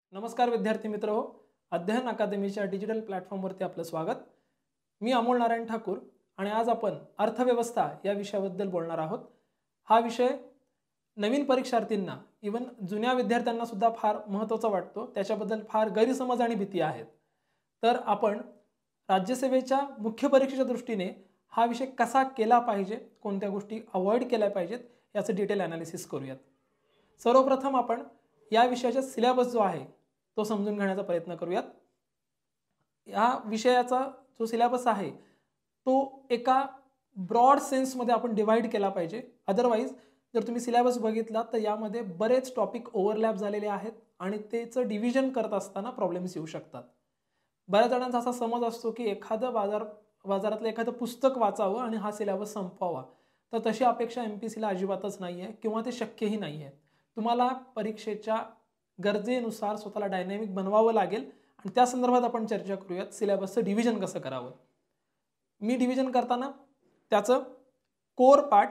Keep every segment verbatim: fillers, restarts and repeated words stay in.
नमस्कार विद्यार्थी मित्र हो, अध्ययन अकादमीच्या डिजिटल प्लॅटफॉर्मवरती आपलं स्वागत. मी अमोल नारायण ठाकूर आणि आज आपण अर्थव्यवस्था या विषयाबद्दल बोलणार आहोत. हा विषय नवीन परीक्षार्थींना इवन जुन्या विद्यार्थ्यांना सुद्धा फार महत्त्वाचा वाटतो. त्याच्याबद्दल फार गैरसमज आणि भीती आहेत. तर आपण राज्यसेवेच्या मुख्य परीक्षेच्या दृष्टीने हा विषय कसा केला पाहिजे, कोणत्या गोष्टी अवॉइड केल्या पाहिजेत याचं डिटेल ॲनालिसिस करूयात. सर्वप्रथम आपण या विषयाचा सिलेबस जो आहे तो समजून घेण्याचा प्रयत्न करूयात. या विषयाचा जो सिलेबस आहे तो एका ब्रॉड सेन्समध्ये आपण डिवाइड केला पाहिजे. अदरवाईज जर तुम्ही सिलेबस बघितला तर यामध्ये बरेच टॉपिक ओव्हरलॅप झालेले आहेत आणि त्याचं डिव्हिजन करत असताना प्रॉब्लेम्स येऊ शकतात. बऱ्याच जणांचा असा समज असतो की एखादं बाजार बाजारातलं एखादं पुस्तक वाचावं आणि हा सिलेबस संपवावा. तर तशी अपेक्षा एम पी सीला अजिबातच नाही आहे किंवा ते शक्यही नाही आहे. तुम्हाला परीक्षेच्या गरजेनुसार स्वतःला डायनॅमिक बनवावं लागेल आणि त्या संदर्भात आपण चर्चा करूयात. सिलेबसचं डिव्हिजन कसं करावं. मी डिव्हिजन करताना त्याचं कोर पार्ट,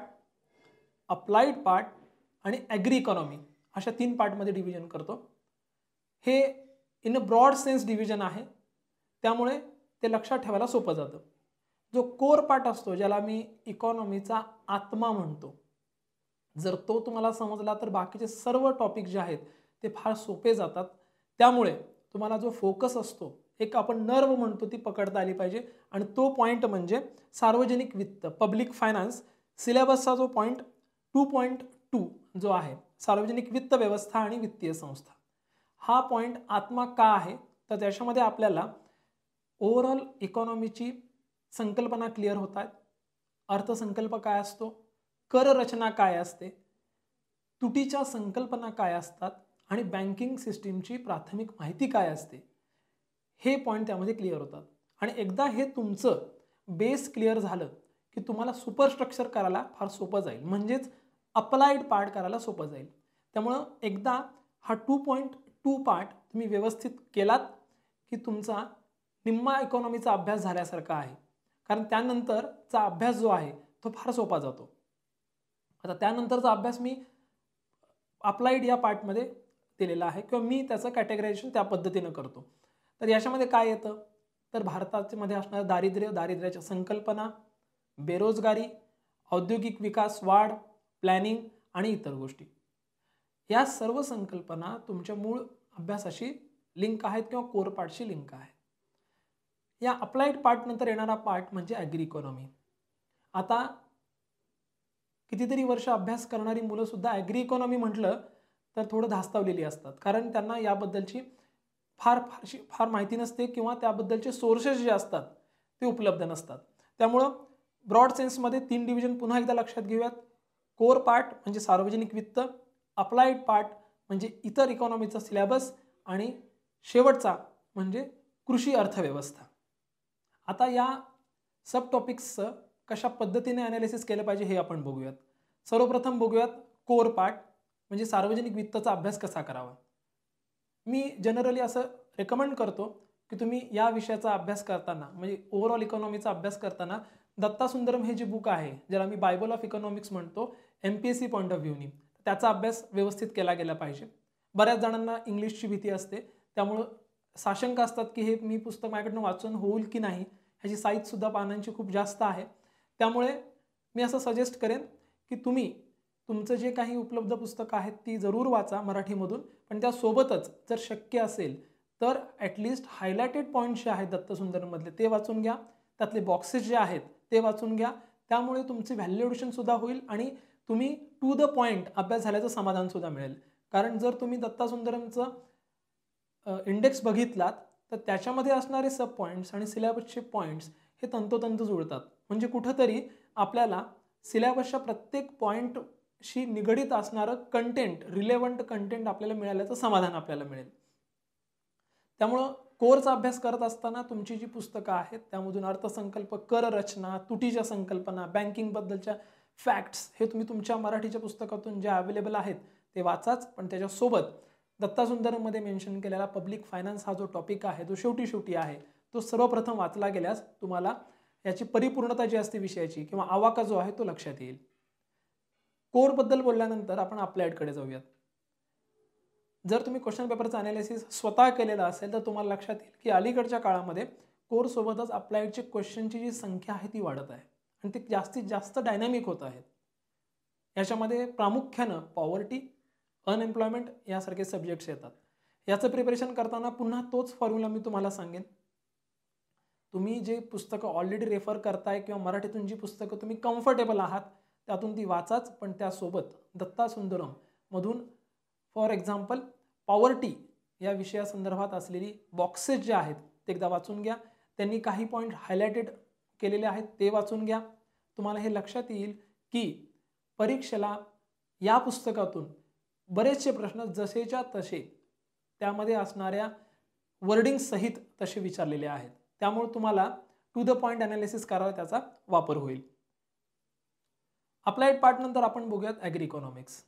अप्लाइड पार्ट आणि ॲग्री इकॉनॉमी अशा तीन पार्टमध्ये डिव्हिजन करतो. हे in a broad sense division आहे, त्यामुळे ते लक्षात ठेवायला सोपं जातं. जो कोर पार्ट असतो, ज्याला मी इकॉनॉमीचा आत्मा म्हणतो, जर तो तुम्हाला समजला तर बाकीचे सर्व टॉपिक जे आहेत ते फार सोपे जातात. त्यामुळे तुम्हाला जो फोकस असतो, एक आपण नर्व म्हणतो, ती पकडता आली पाहिजे. आणि तो पॉईंट म्हणजे सार्वजनिक वित्त, पब्लिक फायनान्स. सिलेबसचा जो पॉईंट टू पॉईंट टू जो आहे, सार्वजनिक वित्त व्यवस्था आणि वित्तीय संस्था, हा पॉईंट आत्मा का आहे तर त्याच्यामध्ये आपल्याला ओव्हरऑल इकॉनॉमीची संकल्पना क्लिअर होत आहेत. अर्थसंकल्प काय असतो, कर रचना काय असते, तुटीच्या संकल्पना काय असतात आणि बँकिंग सिस्टीमची प्राथमिक माहिती काय असते, हे पॉईंट त्यामध्ये क्लिअर होतात. आणि एकदा हे तुमचं बेस क्लिअर झालं की तुम्हाला सुपरस्ट्रक्चर करायला फार सोपं जाईल, म्हणजेच अप्लाइड पार्ट करायला सोपं जाईल. त्यामुळं एकदा हा टू पॉईंट टू पार्ट तुम्ही व्यवस्थित केलात की तुमचा निम्मा इकॉनॉमीचा अभ्यास झाल्यासारखा आहे. कारण त्यानंतरचा अभ्यास जो आहे तो फार सोपा जातो. आता त्यानंतरचा अभ्यास मी अप्लाइड या पार्टमध्ये दिलेला आहे किंवा मी त्याचं कॅटेगरायझेशन त्या पद्धतीनं करतो. तर याच्यामध्ये काय येतं तर भारतामध्ये असणारं दारिद्र्य, दारिद्र्याच्या संकल्पना, बेरोजगारी, औद्योगिक विकास, वाढ, प्लॅनिंग आणि इतर गोष्टी, या सर्व संकल्पना तुमच्या मूळ अभ्यासाशी लिंक आहेत किंवा कोर पार्टशी लिंक आहे. या अप्लाइड पार्ट नंतर येणारा पार्ट म्हणजे ॲग्री इकॉनॉमी. आता कितीतरी वर्ष अभ्यास करणारी मुलं सुद्धा ॲग्री इकॉनॉमी म्हटलं तर थोडं धास्तावलेली असतात, कारण त्यांना याबद्दलची फार फारशी फार माहिती नसते किंवा त्याबद्दलचे सोर्सेस जे असतात ते उपलब्ध नसतात. त्यामुळं ब्रॉड सेन्समध्ये तीन डिव्हिजन पुन्हा एकदा लक्षात घेऊयात. कोर पार्ट म्हणजे सार्वजनिक वित्त, अप्लाइड पार्ट म्हणजे इतर इकॉनॉमीचा सिलेबस आणि शेवटचा म्हणजे कृषी अर्थव्यवस्था. आता या सब टॉपिक्सचं कशा पद्धतीने ॲनालिसिस केलं पाहिजे हे आपण बघूयात. सर्वप्रथम बघूयात कोर पार्ट म्हणजे सार्वजनिक वित्ताचा अभ्यास कसा करावा. मी जनरली असं रेकमेंड करतो की तुम्ही या विषयाचा अभ्यास करताना म्हणजे ओव्हरऑल इकॉनॉमीचा अभ्यास करताना दत्ता सुंदरम हे जे बुक आहे, ज्याला मी बायबल ऑफ इकॉनॉमिक्स म्हणतो M P S C point of व्ह्यूनी, त्याचा अभ्यास व्यवस्थित केला गेला पाहिजे. बऱ्याच जणांना इंग्लिशची भीती असते, त्यामुळं साशंक असतात की हे मी पुस्तक माझ्याकडनं वाचून होईल की नाही. ह्याची साईजसुद्धा पानांची खूप जास्त आहे. त्यामुळे मी असं सजेस्ट करेन की तुम्ही तुमचं जे काही उपलब्ध पुस्तकं आहेत ती जरूर वाचा मराठीमधून, पण त्यासोबतच जर शक्य असेल तर ॲटलिस्ट हायलायटेड पॉईंट्स जे आहेत दत्त सुंदरमधले ते वाचून घ्या. त्यातले बॉक्सेस जे आहेत ते वाचून घ्या. त्यामुळे तुमचे व्हॅल्युएशनसुद्धा होईल आणि तुम्ही टू द पॉईंट अभ्यास झाल्याचं समाधानसुद्धा मिळेल. कारण जर तुम्ही दत्ता सुंदरमचं इंडेक्स बघितलात तर त्याच्यामध्ये असणारे सब पॉईंट्स आणि सिलेबसचे पॉईंट्स हे तंतोतंत जुळतात. म्हणजे कुठंतरी आपल्याला सिलेबसच्या प्रत्येक पॉईंटशी निगडीत असणारं कंटेंट, रिलेव्हंट कंटेंट आपल्याला मिळाल्याचं समाधान आपल्याला मिळेल. त्यामुळं कोरचा अभ्यास करत असताना तुमची जी पुस्तकं आहेत त्यामधून अर्थसंकल्प, कर रचना, तुटीच्या संकल्पना, बँकिंगबद्दलच्या फॅक्ट्स हे तुम्ही तुमच्या मराठीच्या पुस्तकातून जे अवेलेबल आहेत ते वाचाच. पण त्याच्यासोबत दत्ता सुंदरममध्ये मेन्शन केलेला पब्लिक फायनान्स हा जो टॉपिक आहे, जो शेवटी शेवटी आहे, तो सर्वप्रथम वाचला गेल्यास तुम्हाला याची परिपूर्णता जी असते विषयाची किंवा आवाका जो आहे तो लक्षात येईल. कोरबद्दल बोलल्यानंतर आपण अप्लाइडकडे जाऊयात. जर तुम्ही क्वेश्चन पेपरचं ॲनालिसिस स्वतः केलेलं असेल तर तुम्हाला लक्षात येईल की अलीकडच्या काळामध्ये कोर्ससोबतच अप्लाइडची क्वेश्चनची जी संख्या आहे ती वाढत आहे आणि ती जास्तीत जास्त डायनॅमिक होत आहेत. याच्यामध्ये प्रामुख्यानं पॉवर्टी, अनएम्प्लॉयमेंट यासारखे सब्जेक्ट्स येतात. याचं प्रिपरेशन करताना पुन्हा तोच फॉर्म्युला मी तुम्हाला सांगेन. तुम्ही जे पुस्तकं ऑलरेडी रेफर करताय किंवा मराठीतून जी पुस्तकं तुम्ही कम्फर्टेबल आहात त्यातून ती वाचाच, पण त्यासोबत दत्ता सुंदरम मधून फॉर एक्झाम्पल पॉवर्टी या विषयासंदर्भात असलेली बॉक्सेस जे आहेत ते एकदा वाचून घ्या. त्यांनी काही पॉईंट हायलाइटेड केलेले आहेत ते वाचून घ्या. तुम्हाला हे लक्षात येईल की परीक्षेला या पुस्तकातून बरेचसे प्रश्न जसेच्या तसे त्यामध्ये असणाऱ्या वर्डिंग सहित तसे विचारलेले आहेत. त्यामुळे तुम्हाला टू द पॉइंट ॲनालिसिस करायला त्याचा वापर होईल. अप्लाइड पार्ट नंतर आपण बघूयात ॲग्री इकॉनॉमिक्स.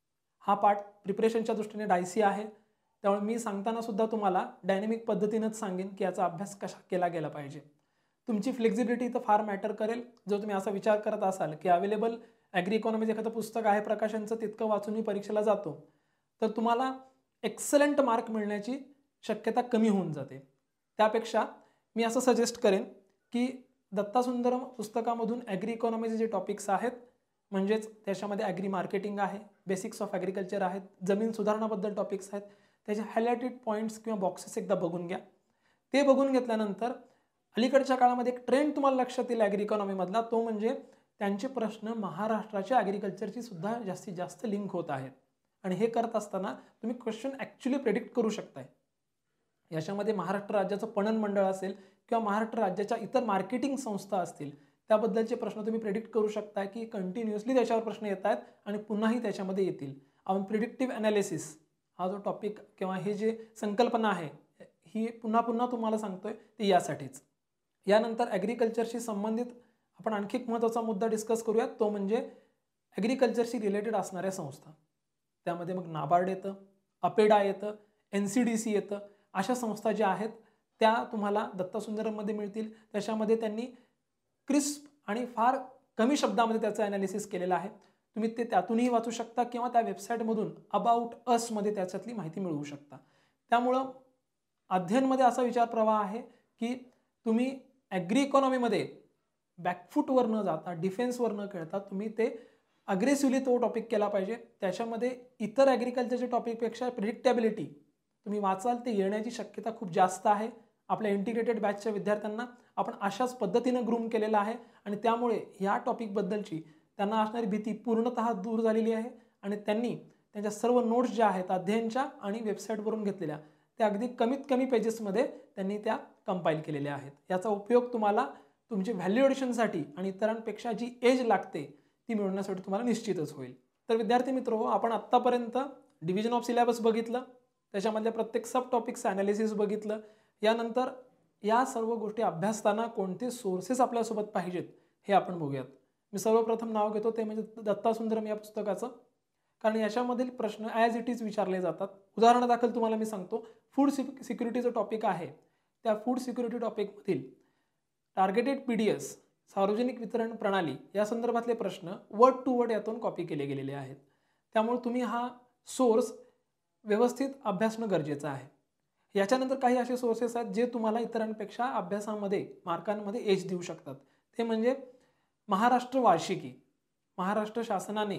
हा पार्ट प्रिपरेशनच्या दृष्टीने डायसी आहे, त्यामुळे मी सांगताना सुद्धा तुम्हाला डायनॅमिक पद्धतीनेच सांगेन की याचा अभ्यास कसा केला गेला पाहिजे. तुमची फ्लेक्झिबिलिटी तर फार मॅटर करेल. जर तुम्ही असा विचार करत असाल की अवेलेबल ॲग्री इकॉनॉमिक्स एखादं पुस्तक आहे प्रकाशनचं तितकं वाचून मी परीक्षेला जातो, तर तुम्हाला एक्सलंट मार्क मिळण्याची शक्यता कमी होऊन जाते. त्यापेक्षा मी असं सजेस्ट करेन की दत्ता सुंदरम पुस्तकामधून ॲग्री इकॉनॉमिक्सचे जे टॉपिक्स आहेत, म्हणजेच त्याच्यामध्ये ॲग्री मार्केटिंग आहे, बेसिक्स ऑफ ॲग्रिकल्चर आहेत, जमीन सुधारणाबद्दल टॉपिक्स आहेत, त्याचे हायलाइटेड पॉईंट्स किंवा बॉक्सेस एकदा बघून घ्या. ते बघून घेतल्यानंतर अलीकडच्या काळामध्ये एक ट्रेंड तुम्हाला लक्षात येईल ॲग्री इकॉनॉमीमधला, तो म्हणजे त्यांचे प्रश्न महाराष्ट्राच्या ॲग्रिकल्चरची सुद्धा जास्तीत जास्त लिंक होत आहेत. आणि हे करत असताना तुम्ही क्वेश्चन ॲक्च्युली प्रेडिक्ट करू शकताय. याच्यामध्ये महाराष्ट्र राज्याचं पणन मंडळ असेल किंवा महाराष्ट्र राज्याच्या इतर मार्केटिंग संस्था असतील त्याबद्दलचे प्रश्न तुम्ही प्रेडिक्ट करू शकता की कंटिन्युअसली त्याच्यावर प्रश्न येत आहेत आणि पुन्हाही त्याच्यामध्ये येतील. आपण प्रिडिक्टिव्ह ॲनालिसिस हा जो टॉपिक किंवा हे जे संकल्पना आहे ही पुन्हा पुन्हा तुम्हाला सांगतोय ते यासाठीच. यानंतर ॲग्रिकल्चरशी संबंधित आपण आणखी एक महत्त्वाचा मुद्दा डिस्कस करूयात, तो म्हणजे ॲग्रिकल्चरशी रिलेटेड असणाऱ्या संस्था. त्यामध्ये मग नाबार्ड येतं, अपेडा येतं, एन सी डी सी येतं. अशा संस्था ज्या आहेत त्या तुम्हाला दत्ता सुंदरममध्ये मिळतील. त्याच्यामध्ये त्यांनी क्रिस्प आणि फार कमी शब्दामध्ये त्याचं ॲनालिसिस केलेलं आहे. तुम्ही ते त्यातूनही वाचू शकता किंवा त्या वेबसाईटमधून अबाउट असमध्ये त्याच्यातली माहिती मिळवू शकता. त्यामुळं अध्ययनमध्ये असा विचार प्रवाह आहे की तुम्ही ॲग्री इकॉनॉमीमध्ये बॅकफूटवर न जाता, डिफेन्सवर न खेळता तुम्ही ते अग्रेसिव्हली तो टॉपिक केला पाहिजे. त्याच्यामध्ये इतर ॲग्रिकल्चरच्या टॉपिकपेक्षा प्रिडिक्टेबिलिटी तुम्ही वाचाल ते येण्याची शक्यता खूप जास्त आहे. आपल्या इंटिग्रेटेड बॅचच्या विद्यार्थ्यांना आपण अशाच पद्धतीनं ग्रूम केलेलं आहे आणि त्यामुळे या टॉपिकबद्दलची त्यांना असणारी भीती पूर्णतः दूर झालेली आहे आणि त्यांनी त्यांच्या सर्व नोट्स ज्या आहेत अध्ययनच्या आणि वेबसाईटवरून घेतलेल्या त्या अगदी कमीत कमी पेजेसमध्ये त्यांनी त्या कंपाईल केलेल्या आहेत. याचा उपयोग तुम्हाला तुमचे व्हॅल्युएशनसाठी आणि इतरांपेक्षा जी एज लागते ती मिळवण्यासाठी तुम्हाला निश्चितच होईल. तर विद्यार्थी मित्र, आपण आत्तापर्यंत डिव्हिजन ऑफ सिलेबस बघितलं, त्याच्यामधल्या प्रत्येक सब टॉपिक्सचं ॲनालिसिस बघितलं. यानंतर या सर्व गोष्टी अभ्यासताना कोणते सोर्सेस आपल्यासोबत पाहिजेत हे आपण बघूयात. मी सर्वप्रथम नाव घेतो ते म्हणजे दत्ता सुंदरम या पुस्तकाचं, कारण याच्यामधील प्रश्न ॲज इट इज विचारले जातात. उदाहरणादाखल तुम्हाला मी सांगतो, फूड सिक्युरिटीचं टॉपिक आहे, त्या फूड सिक्युरिटी टॉपिकमधील टार्गेटेड पी डी एस सार्वजनिक वितरण प्रणाली या संदर्भातले प्रश्न वर्ड टू वर्ड यातून कॉपी केले गेलेले आहेत. त्यामुळे तुम्ही हा सोर्स व्यवस्थित अभ्यासणं गरजेचं आहे. याच्यानंतर काही असे सोर्सेस आहेत जे तुम्हाला इतरांपेक्षा अभ्यासामध्ये मार्कांमध्ये एज देऊ शकतात. ते म्हणजे महाराष्ट्र वार्षिकी, महाराष्ट्र शासनाने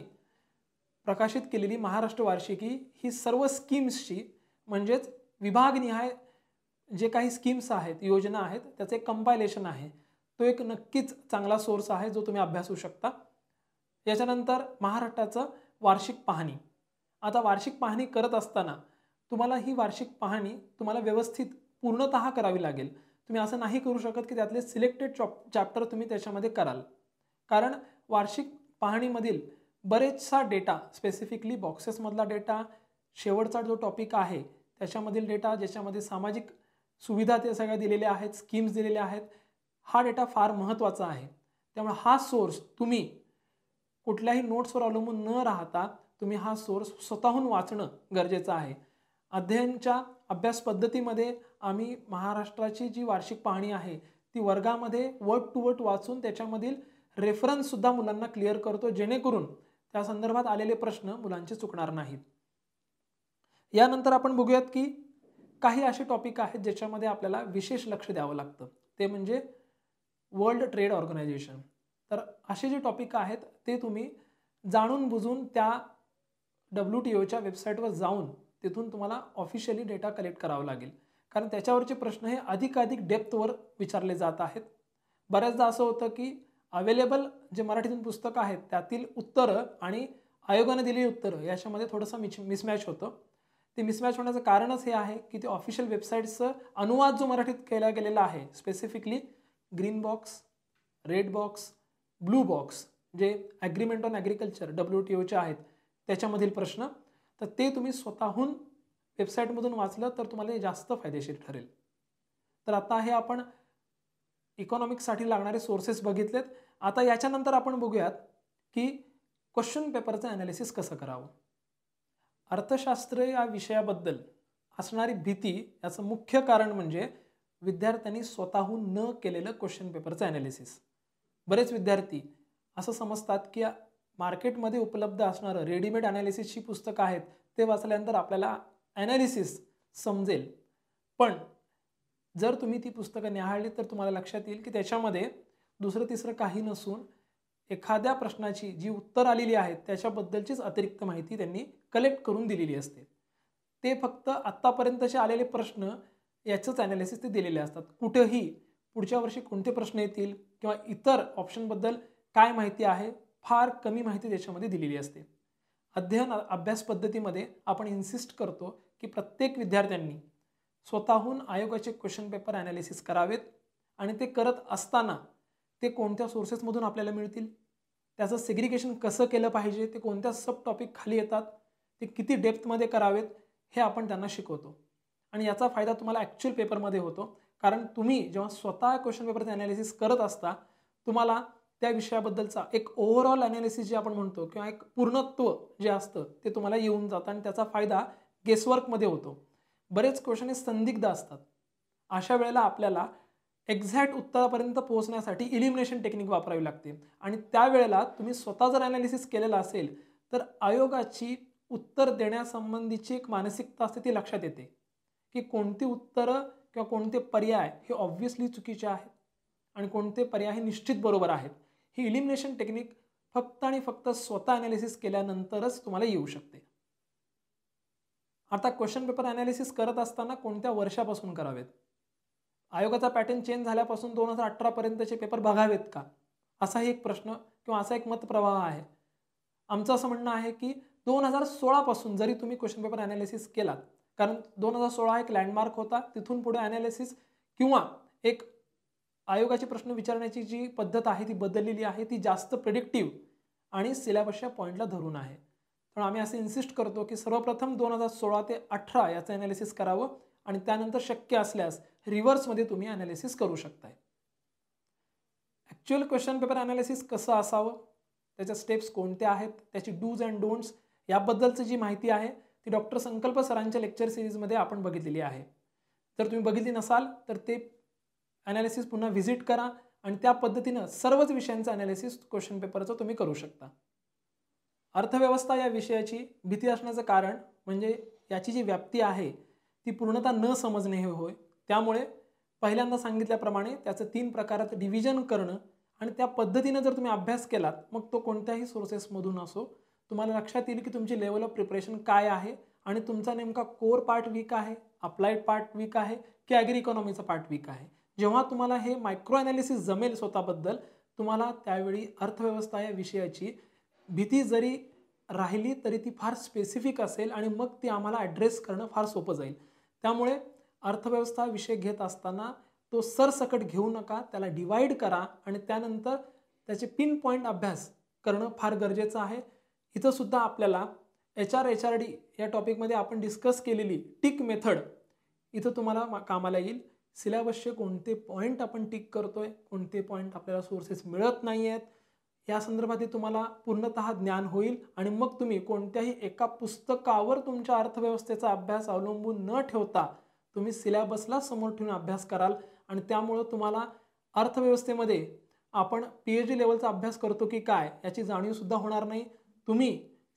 प्रकाशित केलेली महाराष्ट्र वार्षिकी ही सर्व स्कीम्सची म्हणजेच विभागनिहाय जे काही स्कीम्स आहेत, योजना आहेत, त्याचे एक कंपायलेशन आहे. तो एक नक्कीच चांगला सोर्स आहे जो तुम्ही अभ्यासू शकता. याच्यानंतर महाराष्ट्राचं वार्षिक पाहणी. आता वार्षिक पाहणी करत असताना तुम्हाला ही वार्षिक पाहणी तुम्हाला व्यवस्थित पूर्णतः करावी लागेल. तुम्ही असं नाही करू शकत की त्यातले सिलेक्टेड चॅप्टर तुम्ही त्याच्यामध्ये कराल, कारण वार्षिक पाहणीमधील बरेचसा डेटा, स्पेसिफिकली बॉक्सेसमधला डेटा, शेवटचा जो टॉपिक आहे त्याच्यामधील डेटा, ज्याच्यामध्ये सामाजिक सुविधा ते सगळ्या दिलेल्या आहेत, स्कीम्स दिलेल्या आहेत, हा डेटा फार महत्त्वाचा आहे. त्यामुळे हा सोर्स तुम्ही कुठल्याही नोट्सवर अवलंबून न राहता तुम्ही हा सोर्स स्वतःहून वाचणं गरजेचं आहे. अध्ययनच्या अभ्यास पद्धतीमध्ये आम्ही महाराष्ट्राची जी वार्षिक पाहणी आहे ती वर्गामध्ये वर्ड टू वर्ड वाचून त्याच्यामधील रेफरन्ससुद्धा मुलांना क्लिअर करतो, जेणेकरून त्या संदर्भात आलेले प्रश्न मुलांचे चुकणार नाहीत. यानंतर आपण बघूयात की काही असे टॉपिक आहेत ज्याच्यामध्ये आपल्याला विशेष लक्ष द्यावं लागतं, ते म्हणजे वर्ल्ड ट्रेड ऑर्गनायझेशन. तर असे जे टॉपिक आहेत ते तुम्ही जाणून बुजून त्या डब्ल्यू टी ओच्या वेबसाईटवर जाऊन तिथून तुम्हाला ऑफिशियली डेटा कलेक्ट करावा लागेल, कारण त्याच्यावरचे प्रश्न हे अधिकाधिक डेप्थवर विचारले जात आहेत. बऱ्याचदा असं होतं की अवेलेबल जे मराठीतून पुस्तकं आहेत त्यातील उत्तरं आणि आयोगाने दिलेली उत्तरं याच्यामध्ये थोडंसं मिच मिसमॅच होतं. ते मिसमॅच होण्याचं कारणच हे आहे की ते ऑफिशियल वेबसाईटचं अनुवाद जो मराठीत केला गेलेला आहे, specifically green box, red box, blue box जे agreement on agriculture W T ओचे आहेत त्याच्यामधील प्रश्न, तर ते तुम्ही स्वतःहून वेबसाईटमधून वाचलं तर तुम्हाला जास्त फायदेशीर ठरेल. तर आता हे आपण इकॉनॉमिक्ससाठी लागणारे सोर्सेस बघितलेत. आता याच्यानंतर आपण बघूयात की क्वेश्चन पेपरचं ॲनालिसिस कसं करावं. अर्थशास्त्र या विषयाबद्दल असणारी भीती याचं मुख्य कारण म्हणजे विद्यार्थ्यांनी स्वतःहून न केलेलं क्वेश्चन पेपरचं ॲनालिसिस. बरेच विद्यार्थी असं समजतात की मार्केटमध्ये उपलब्ध असणारं रेडीमेड ॲनालिसिसची पुस्तकं आहेत ते वाचल्यानंतर आपल्याला ॲनालिसिस समजेल, पण जर तुम्ही ती पुस्तकं निहाळली तर तुम्हाला लक्षात येईल की त्याच्यामध्ये दुसरं तिसरं काही नसून एखाद्या प्रश्नाची जी उत्तर आलेली आहेत त्याच्याबद्दलचीच अतिरिक्त माहिती त्यांनी कलेक्ट करून दिलेली असते. ते फक्त आत्तापर्यंतचे आलेले प्रश्न याचंच ॲनालिसिस ते दिलेले असतात. कुठंही पुढच्या वर्षी कोणते प्रश्न येतील किंवा इतर ऑप्शनबद्दल काय माहिती आहे फार कमी माहिती त्याच्यामध्ये दिलेली असते. अध्ययन अभ्यास पद्धतीमध्ये आपण इन्सिस्ट करतो की प्रत्येक विद्यार्थ्यांनी स्वतःहून आयोगाचे क्वेश्चन पेपर ॲनालिसिस करावेत आणि ते करत असताना ते कोणत्या सोर्सेसमधून आपल्याला मिळतील, त्याचं सेग्रिगेशन कसं केलं पाहिजे, ते कोणत्या सब टॉपिक खाली येतात, ते किती डेप्थमध्ये करावेत हे आपण त्यांना शिकवतो. आणि याचा फायदा तुम्हाला ॲक्च्युअल पेपरमध्ये होतो, कारण तुम्ही जेव्हा स्वतः क्वेश्चन पेपरचं ॲनालिसिस करत असता तुम्हाला त्या विषयाबद्दलचा एक ओव्हरऑल ॲनालिसिस जे आपण म्हणतो किंवा एक पूर्णत्व जे असतं ते तुम्हाला येऊन जातं आणि त्याचा फायदा गेसवर्कमध्ये होतो. बरेच क्वेश्चन हे संदिग्ध असतात. अशा वेळेला आपल्याला एक्झॅक्ट उत्तरापर्यंत पोहोचण्यासाठी इलिमिनेशन टेक्निक वापरावी लागते आणि त्यावेळेला तुम्ही स्वतः जर ॲनालिसिस केलेलं असेल तर आयोगाची उत्तर देण्यासंबंधीची एक मानसिकता असते ती लक्षात येते की कोणती उत्तरं किंवा कोणते पर्याय हे ऑब्व्हियसली चुकीचे आहेत आणि कोणते पर्याय हे निश्चित बरोबर आहेत. ही इलिमिनेशन टेक्निक फक्त आणि फक्त स्वतः ॲनालिसिस केल्यानंतरच तुम्हाला येऊ शकते. आता क्वेश्चन पेपर ॲनालिसिस करत असताना कोणत्या वर्षापासून करावेत? आयोगाचा पॅटर्न चेंज झाल्यापासून दोन हजार अठरा पर्यंतचे पेपर बघावेत का, असाही एक प्रश्न किंवा असा एक मतप्रवाह आहे. आमचं असं म्हणणं आहे की दोन हजार सोळापासून जरी तुम्ही क्वेश्चन पेपर ॲनालिसिस केलात, कारण दोन हजार सोळा एक लँडमार्क होता, तिथून पुढे ॲनालिसिस किंवा एक आयोगाचे प्रश्न विचारण्याची जी पद्धत आहे ती बदललेली आहे, ती जास्त प्रेडिक्टिव्ह आणि सिलेबसच्या पॉईंटला धरून आहे. पण आम्ही असं इन्सिस्ट करतो की सर्वप्रथम दोन हजार सोळा ते अठरा याचं ॲनालिसिस करावं आणि त्यानंतर शक्य असल्यास रिव्हर्समध्ये तुम्ही ॲनालिसिस करू शकताय. ॲक्च्युअल क्वेश्चन पेपर ॲनालिसिस कसं असावं, त्याच्या स्टेप्स कोणत्या आहेत, त्याची डूज अँड डोंट्स याबद्दलची जी माहिती आहे ती डॉक्टर संकल्प सरांच्या लेक्चर सिरीजमध्ये आपण बघितलेली आहे. जर तुम्ही बघितली नसाल तर ते ॲनालिसिस पुन्हा व्हिजिट करा आणि त्या पद्धतीनं सर्वच विषयांचं ॲनालिसिस क्वेश्चन पेपरचं तुम्ही करू शकता. अर्थव्यवस्था या विषयाची भीती असण्याचं कारण म्हणजे याची जी व्याप्ती आहे ती पूर्णतः न समजणे हे होय. त्यामुळे पहिल्यांदा सांगितल्याप्रमाणे त्याचं तीन प्रकारात डिव्हिजन करणं आणि त्या पद्धतीनं जर तुम्ही अभ्यास केलात मग तो कोणत्याही सोर्सेसमधून असो तुम्हाला लक्षात येईल की तुमची लेवल ऑफ प्रिपरेशन काय आहे आणि तुमचा नेमका कोर पार्ट वीक आहे, अप्लाइड पार्ट वीक आहे की ॲग्री इकॉनॉमीचा पार्ट वीक आहे. जेव्हा तुम्हाला हे मायक्रो ॲनालिसिस जमेल स्वतःबद्दल त्यावेळी त्यावेळी अर्थव्यवस्था या विषयाची भीती जरी राहिली तरी ती फार स्पेसिफिक असेल आणि मग ती आम्हाला ॲड्रेस करणं फार सोपं जाईल. त्यामुळे अर्थव्यवस्था विषय घेत असताना तो सरसकट घेऊ नका, त्याला डिवाइड करा आणि त्यानंतर त्याचे पिन पॉईंट अभ्यास करणं फार गरजेचं आहे. इथं सुद्धा आपल्याला H R H R D या टॉपिकमध्ये आपण डिस्कस केलेली टिक मेथड इथं तुम्हाला कामाला येईल. सिलेबसचे कोणते पॉईंट आपण टिक करतोय, कोणते पॉईंट आपल्याला सोर्सेस मिळत नाही आहेत या संदर्भात तुम्हाला पूर्णतः ज्ञान होईल आणि मग तुम्ही कोणत्याही एका पुस्तकावर तुमच्या अर्थव्यवस्थेचा अभ्यास अवलंबून न ठेवता तुम्ही सिलेबसला समोर ठेवून अभ्यास कराल आणि त्यामुळं तुम्हाला अर्थव्यवस्थेमध्ये आपण पी एच डी लेवलचा अभ्यास करतो की काय याची जाणीवसुद्धा होणार नाही. तुम्ही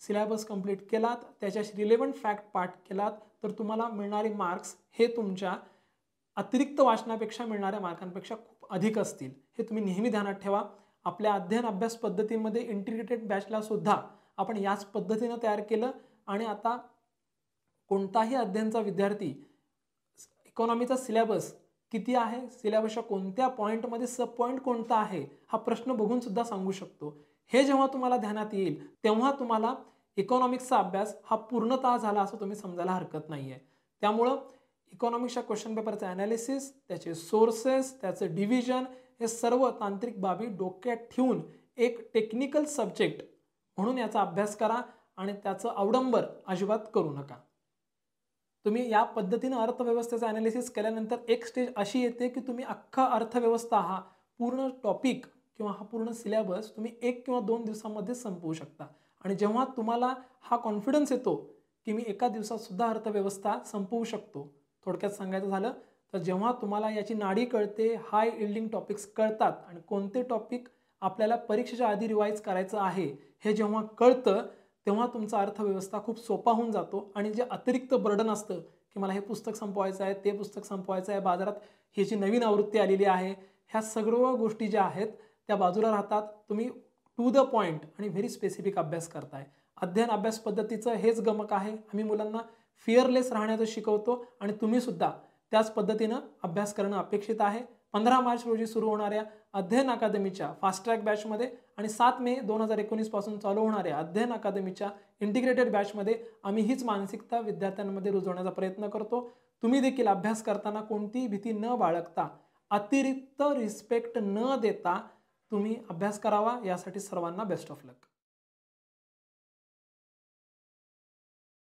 सिलेबस कंप्लीट केलात, त्याच्याशी रिलेव्हंट फॅक्ट पाठ केलात, तर तुम्हाला मिळणारे मार्क्स हे तुमच्या अतिरिक्त वाचनापेक्षा मिळणाऱ्या मार्कांपेक्षा खूप अधिक असतील. हे तुम्ही नेहमी ध्यानात ठेवा. आपल्या अध्ययन अभ्यास पद्धतीमध्ये इंटिग्रेटेड बॅचला सुद्धा आपण याच पद्धतीनं तयार केलं आणि आता कोणताही अध्ययनचा विद्यार्थी इकॉनॉमीचा सिलेबस किती आहे, सिलेबसच्या कोणत्या पॉईंटमध्ये सब पॉईंट कोणता आहे हा प्रश्न बघून सुद्धा सांगू शकतो. हे जेव्हा तुम्हाला ध्यानात येईल तेव्हा तुम्हाला इकॉनॉमिक्सचा अभ्यास हा पूर्णतः झाला असं तुम्ही समजायला हरकत नाही आहे. त्यामुळं इकॉनॉमिक्सच्या क्वेश्चन पेपरचं ॲनालिसिस, त्याचे सोर्सेस, त्याचं डिव्हिजन, हे सर्व तांत्रिक बाबी डोक्यात ठेवून एक टेक्निकल सब्जेक्ट म्हणून याचा अभ्यास करा आणि त्याचं अवडंबर अजिबात करू नका. तुम्ही या पद्धतीनं अर्थव्यवस्थेचं ॲनालिसिस केल्यानंतर एक स्टेज अशी येते की तुम्ही अख्खा अर्थव्यवस्था हा पूर्ण टॉपिक किंवा हा पूर्ण सिलेबस तुम्ही एक किंवा दोन दिवसांमध्ये संपवू शकता. आणि जेव्हा तुम्हाला हा कॉन्फिडन्स येतो की मी एका दिवसात सुद्धा अर्थव्यवस्था संपवू शकतो, थोडक्यात सांगायचं झालं तर जेव्हा तुम्हाला याची नाडी कळते, हाय इल्डिंग टॉपिक्स कळतात आणि कोणते टॉपिक आपल्याला परीक्षेच्या आधी रिवाईज करायचं आहे हे जेव्हा कळतं तेव्हा तुमचा अर्थव्यवस्था खूप सोपा होऊन जातो. आणि जे अतिरिक्त बर्डन असतं की मला हे पुस्तक संपवायचं आहे, ते पुस्तक संपवायचं आहे, बाजारात ही जी नवीन आवृत्ती आलेली आहे, ह्या सर्व गोष्टी ज्या आहेत त्या बाजूला राहतात. तुम्ही टू द पॉईंट आणि व्हेरी स्पेसिफिक अभ्यास करताय. अध्ययन अभ्यास पद्धतीचं हेच गमक आहे. आम्ही मुलांना फिअरलेस राहण्याचं शिकवतो आणि तुम्ही सुद्धा त्याच पद्धतीनं अभ्यास करणं अपेक्षित आहे. पंधरा मार्च रोजी सुरू होणाऱ्या अध्ययन अकादमीच्या फास्ट ट्रॅक बॅचमध्ये आणि सात मे दोन हजार एकोणीस पासून चालू होणाऱ्या अध्ययन अकादमीच्या इंटिग्रेटेड बॅचमध्ये आम्ही हीच मानसिकता विद्यार्थ्यांमध्ये रुजवण्याचा प्रयत्न करतो. तुम्ही देखील अभ्यास करताना कोणतीही भीती न बाळगता, अतिरिक्त रिस्पेक्ट न देता तुम्ही अभ्यास करावा. यासाठी सर्वांना बेस्ट ऑफ लक.